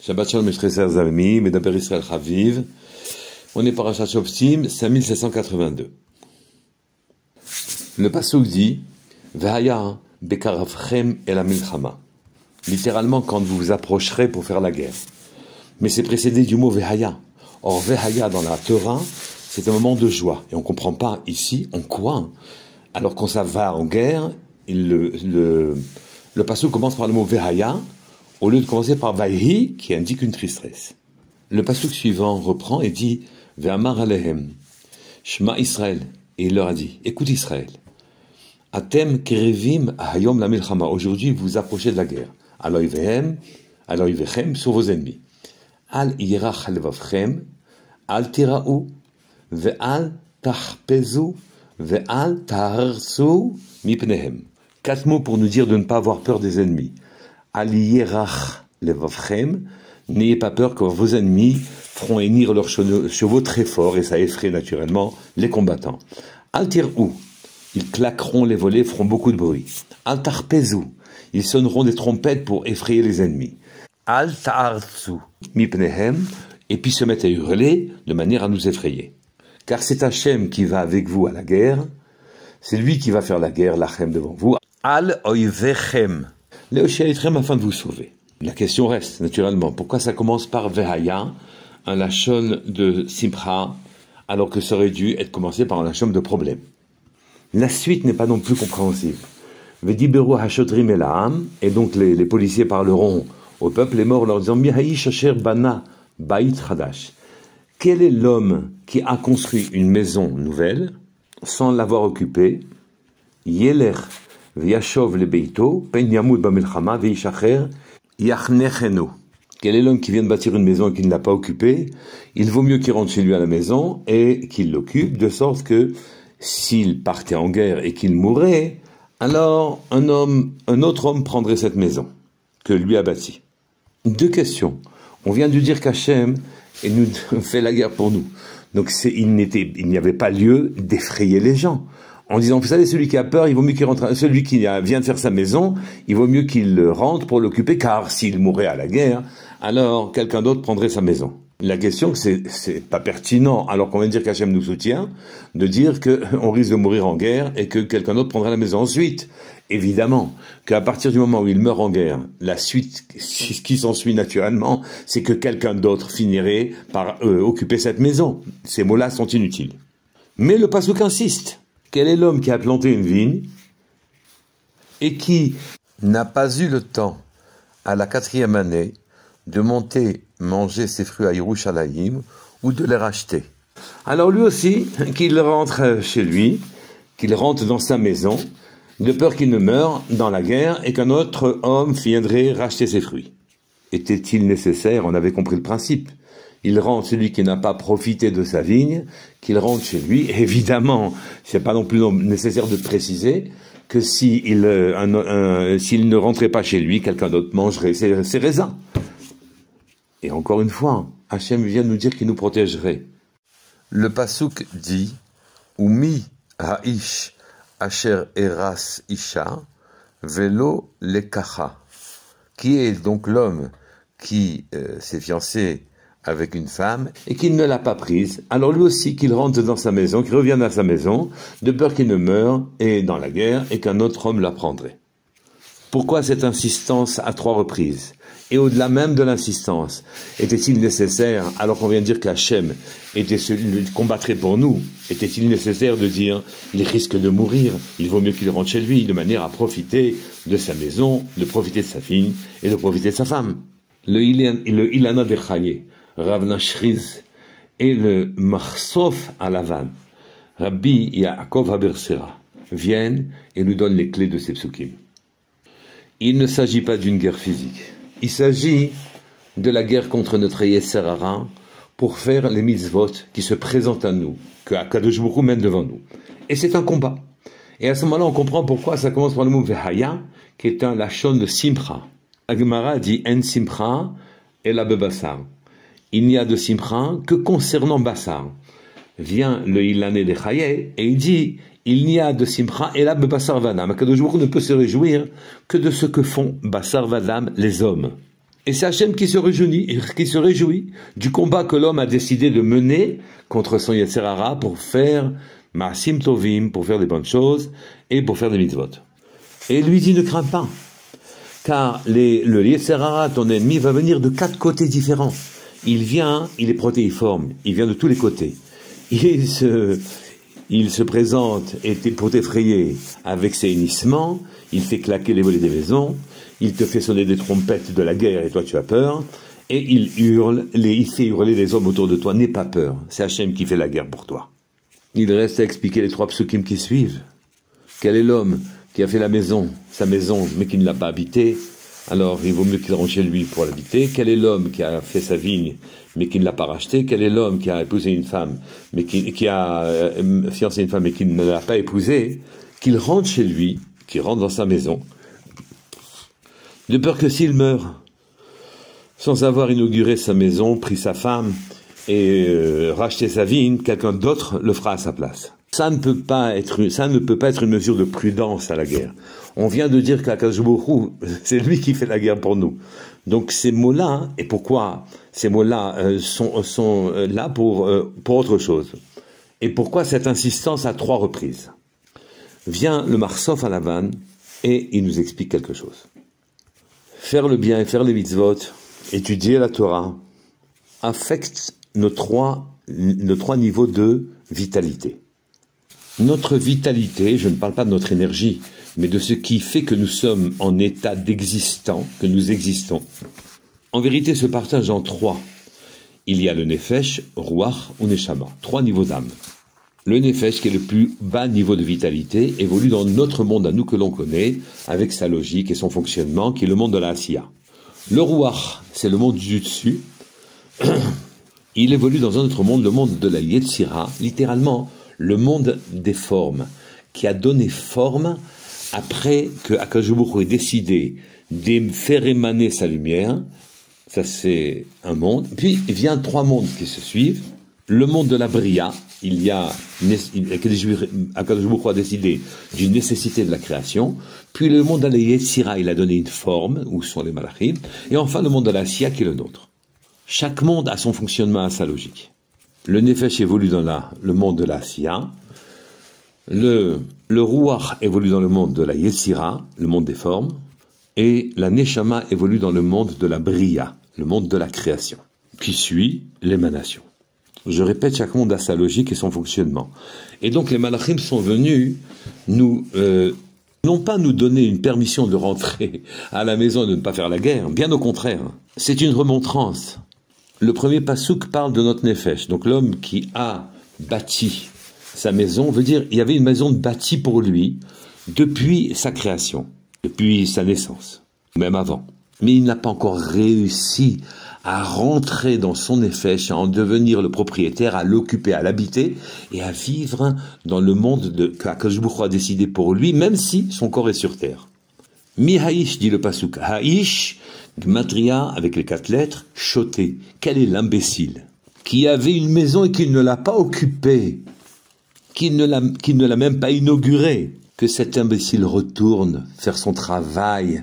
Shabbat Shalom Meshreser Zalmi, Medaber Israël Chaviv. On est parashat Shoftim, 5782. Le pasuk dit Vehaya bekaravchem el hamilchama. Littéralement, quand vous vous approcherez pour faire la guerre. Mais c'est précédé du mot Vehaya. Or, Vehaya dans la Torah, c'est un moment de joie. Et on ne comprend pas ici en quoi. Alors qu'on va en guerre, le pasuk commence par le mot Vehaya, au lieu de commencer par Vayhi, qui indique une tristesse. Le pasuk suivant reprend et dit Ve'amar alehem, Shema Israël. Et il leur a dit, écoute Israël, Atem kerevim hayom la milchama. Aujourd'hui, vous vous approchez de la guerre. Aloivechem sur vos ennemis. Al yirach levavchem, al tira'u, ve'al tahpezu, ve'al taharsu mipnehem. 4 mots pour nous dire de ne pas avoir peur des ennemis. Al yirach levavchem, n'ayez pas peur que vos ennemis feront hennir leurs chevaux très forts, et ça effraie naturellement les combattants. Al tira'u, ils claqueront les volets, feront beaucoup de bruit. Al tahpezu, ils sonneront des trompettes pour effrayer les ennemis. Al ta'arzu mipnehem, et puis se mettent à hurler de manière à nous effrayer. Car c'est Hachem qui va avec vous à la guerre, c'est lui qui va faire la guerre, lachem devant vous. Al oivechem, leoshiaitchem, afin de vous sauver. La question reste, naturellement, pourquoi ça commence par Vehaya, un lachon de Simcha, alors que ça aurait dû être commencé par un lachon de problème. La suite n'est pas non plus compréhensible. Vediberu hashotrim elaham, et donc les policiers parleront au peuple est mort, leur disant Mihaïsh asher bana bait chadash. Quel est l'homme qui a construit une maison nouvelle sans l'avoir occupée? Yeler v'yashov le beito pen yamud bamilchama v'yishacher yachnechenu. Quel est l'homme qui vient de bâtir une maison et qui ne l'a pas occupée? Il vaut mieux qu'il rentre chez lui à la maison et qu'il l'occupe, de sorte que s'il partait en guerre et qu'il mourait, alors un autre homme prendrait cette maison que lui a bâtie. 2 questions. On vient de dire qu'Hachem nous fait la guerre pour nous. Donc il n'y avait pas lieu d'effrayer les gens. En disant, vous savez, celui qui a peur, il vaut mieux qu'il rentre, celui qui vient de faire sa maison, il vaut mieux qu'il rentre pour l'occuper, car s'il mourait à la guerre, alors quelqu'un d'autre prendrait sa maison. La question, c'est pas pertinent, alors qu'on vient de dire qu'Hachem nous soutient, de dire qu'on risque de mourir en guerre et que quelqu'un d'autre prendra la maison. Ensuite, évidemment, qu'à partir du moment où il meurt en guerre, la suite, ce qui s'ensuit naturellement, c'est que quelqu'un d'autre finirait par occuper cette maison. Ces mots-là sont inutiles. Mais le pasuk insiste. Quel est l'homme qui a planté une vigne et qui n'a pas eu le temps, à la 4e année, de monter manger ses fruits à Yerushalayim ou de les racheter? Alors lui aussi, qu'il rentre chez lui, qu'il rentre dans sa maison, de peur qu'il ne meure dans la guerre et qu'un autre homme viendrait racheter ses fruits. Était-il nécessaire? On avait compris le principe. Il rentre, celui qui n'a pas profité de sa vigne, qu'il rentre chez lui. Évidemment, c'est pas non plus nécessaire de préciser que s'il ne rentrait pas chez lui, quelqu'un d'autre mangerait ses raisins. Et encore une fois, Hachem vient de nous dire qu'il nous protégerait. Le pasuk dit Umi ha'ish asher eras isha velo lekacha. Qui est donc l'homme qui s'est fiancé avec une femme et qui ne l'a pas prise? Alors lui aussi qu'il rentre dans sa maison, qu'il revienne à sa maison, de peur qu'il ne meure et dans la guerre et qu'un autre homme la prendrait. Pourquoi cette insistance à 3 reprises? Et au-delà même de l'insistance, était-il nécessaire, alors qu'on vient de dire qu'Hachem était celui qui combattrait pour nous, était-il nécessaire de dire, il risque de mourir, il vaut mieux qu'il rentre chez lui, de manière à profiter de sa maison, de profiter de sa fille et de profiter de sa femme? Le Ilana de Chaye, Rav Nashriz, et le Marsof à Lavan, Rabbi Yaakov Habersera, viennent et nous donnent les clés de ces psukim. Il ne s'agit pas d'une guerre physique. Il s'agit de la guerre contre notre Yetzer Hara pour faire les mitzvot qui se présentent à nous, que Akadosh Baruch Hu mène devant nous. Et c'est un combat. Et à ce moment-là, on comprend pourquoi ça commence par le mot Vehaya, qui est un lachon de Simcha. Agmara dit En Simcha et la Bebassar. Il n'y a de Simcha que concernant Bassar. Vient le Ilané de Chaye et il dit il n'y a de Simcha et la Bassar Vadam. Akadosh Baruch Hu ne peut se réjouir que de ce que font Bassar Vadam les hommes. Et c'est Hachem qui se réjouit du combat que l'homme a décidé de mener contre son Yetzer Hara pour faire Maasim Tovim, pour faire des bonnes choses et pour faire des mitzvot. Et il lui dit ne crains pas, car le Yetzer Hara, ton ennemi, va venir de 4 côtés différents. Il est protéiforme, il vient de tous les côtés. Il se présente pour t'effrayer avec ses hennissements, il fait claquer les volets des maisons, il te fait sonner des trompettes de la guerre et toi tu as peur, et il fait hurler les hommes autour de toi, n'aie pas peur, c'est Hachem qui fait la guerre pour toi. Il reste à expliquer les 3 psukim qui suivent. Quel est l'homme qui a fait sa maison, mais qui ne l'a pas habitée? Alors il vaut mieux qu'il rentre chez lui pour l'habiter. Quel est l'homme qui a fait sa vigne, mais qui ne l'a pas rachetée? Quel est l'homme qui a épousé une femme, mais qui a fiancé une femme, mais qui ne l'a pas épousée? Qu'il rentre chez lui, qu'il rentre dans sa maison, de peur que s'il meurt, sans avoir inauguré sa maison, pris sa femme et racheté sa vigne, quelqu'un d'autre le fera à sa place. Ça ne peut pas être une mesure de prudence à la guerre. On vient de dire qu'Akadosh Baruch Hu, c'est lui qui fait la guerre pour nous. Donc ces mots-là, et pourquoi ces mots-là sont là pour autre chose? Et pourquoi cette insistance à 3 reprises? Vient le Marsof à Lavan et il nous explique quelque chose. Faire le bien et faire les mitzvot, étudier la Torah, affecte nos trois niveaux de vitalité. Notre vitalité, je ne parle pas de notre énergie, mais de ce qui fait que nous sommes en état d'existant, que nous existons. En vérité, se partage en 3. Il y a le Nefesh, Ruach ou Neshama, 3 niveaux d'âme. Le Nefesh, qui est le plus bas niveau de vitalité, évolue dans notre monde à nous que l'on connaît, avec sa logique et son fonctionnement, qui est le monde de la Asiya. Le Ruach, c'est le monde du dessus. Il évolue dans un autre monde, le monde de la Yetzira, littéralement le monde des formes, qui a donné forme après que Akadosh Baruch Hu ait décidé de faire émaner sa lumière. Ça c'est un monde. Puis il vient 3 mondes qui se suivent. Le monde de la Bria, Akadosh Baruch Hu a décidé d'une nécessité de la création. Puis le monde de la Yetzira, il a donné une forme, où sont les Malachim. Et enfin le monde de la Siya qui est le nôtre. Chaque monde a son fonctionnement, a sa logique. Le Nefesh évolue dans le monde de la Siya. Le Ruach évolue dans le monde de la Yetzira, le monde des formes. Et la Neshama évolue dans le monde de la Bria, le monde de la création, qui suit l'émanation. Je répète, chaque monde a sa logique et son fonctionnement. Et donc les Malachim sont venus non pas nous donner une permission de rentrer à la maison et de ne pas faire la guerre, bien au contraire. C'est une remontrance. Le premier pasouk parle de notre Nefesh, donc l'homme qui a bâti sa maison, veut dire il y avait une maison bâtie pour lui depuis sa création, depuis sa naissance, même avant. Mais il n'a pas encore réussi à rentrer dans son Nefesh, à en devenir le propriétaire, à l'occuper, à l'habiter et à vivre dans le monde qu'Akadosh Baruch Hu a décidé pour lui, même si son corps est sur terre. Mi haïsh, dit le pasuk. Haïsh, Gmatria, avec les 4 lettres, choté. Quel est l'imbécile qui avait une maison et qui ne l'a pas occupée, qui ne l'a même pas inaugurée? Que cet imbécile retourne faire son travail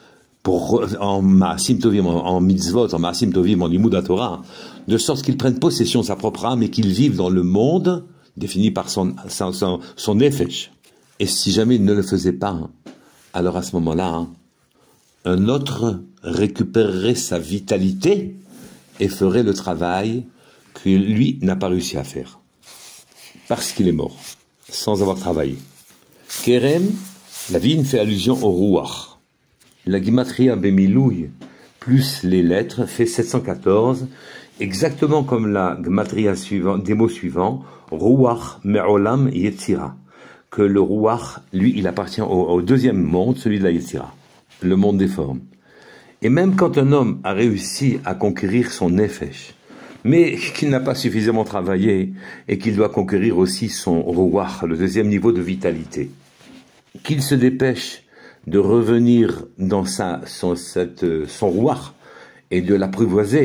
en Maasim Tovim, en mitzvot, en Maasim Tovim, en Limud Torah, de sorte qu'il prenne possession de sa propre âme et qu'il vive dans le monde défini par son Nefesh. Et si jamais il ne le faisait pas, alors à ce moment-là, un autre récupérerait sa vitalité et ferait le travail que lui n'a pas réussi à faire. Parce qu'il est mort, sans avoir travaillé. Kerem, la vigne fait allusion au Ruach. La Gematria Bemilouï, plus les lettres, fait 714, exactement comme la Gematria des mots suivants, Ruach Me'olam Yetzira. Que le Ruach, lui, il appartient au deuxième monde, celui de la Yetzira, le monde des formes. Et même quand un homme a réussi à conquérir son Nefesh, mais qu'il n'a pas suffisamment travaillé et qu'il doit conquérir aussi son Ruach, le deuxième niveau de vitalité, qu'il se dépêche de revenir dans son Ruach et de l'apprivoiser,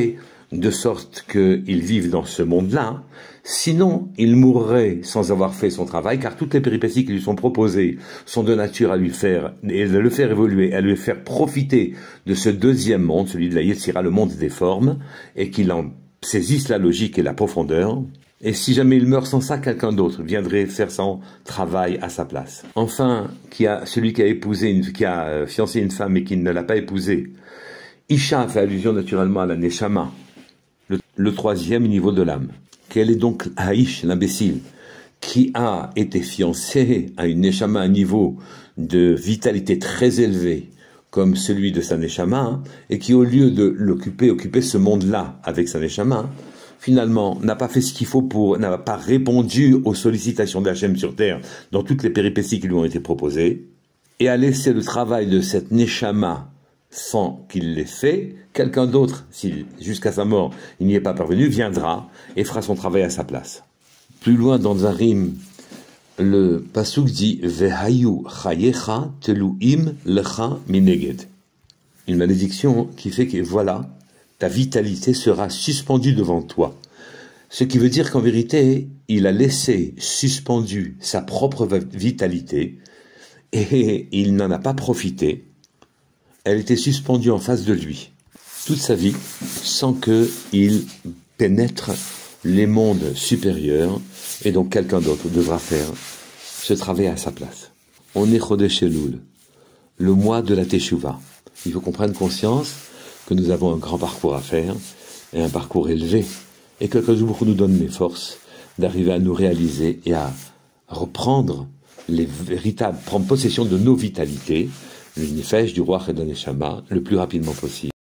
de sorte qu'il vive dans ce monde-là. Sinon, il mourrait sans avoir fait son travail, car toutes les péripéties qui lui sont proposées sont de nature à lui faire, et de le faire évoluer, à lui faire profiter de ce deuxième monde, celui de la Yetzira, le monde des formes, et qu'il en saisisse la logique et la profondeur. Et si jamais il meurt sans ça, quelqu'un d'autre viendrait faire son travail à sa place. Enfin, celui qui a fiancé une femme et qui ne l'a pas épousée. Isha fait allusion naturellement à la Neshama, le troisième niveau de l'âme. Quel est donc Haïch, l'imbécile, qui a été fiancé à une Neshama à un niveau de vitalité très élevé, comme celui de sa Neshama, et qui au lieu de occuper ce monde-là avec sa Neshama, finalement, n'a pas fait ce qu'il faut n'a pas répondu aux sollicitations d'Hachem sur terre dans toutes les péripéties qui lui ont été proposées, et a laissé le travail de cette Neshama sans qu'il l'ait fait. Quelqu'un d'autre, si jusqu'à sa mort il n'y est pas parvenu, viendra et fera son travail à sa place. Plus loin dans un rime, le pasuk dit Vehayu chayecha teluim lecha mineged. Une malédiction qui fait que voilà, ta vitalité sera suspendue devant toi. Ce qui veut dire qu'en vérité, il a laissé suspendue sa propre vitalité et il n'en a pas profité. Elle était suspendue en face de lui toute sa vie sans qu'il pénètre les mondes supérieurs, et donc quelqu'un d'autre devra faire ce travail à sa place. On est Chodesh Elul, le mois de la Teshuvah. Il faut qu'on prenne conscience que nous avons un grand parcours à faire, et un parcours élevé, et que Akadosh Baruch Hu nous donne les forces d'arriver à nous réaliser et à reprendre prendre possession de nos vitalités, le nefesh du roi et de la neshama, le plus rapidement possible.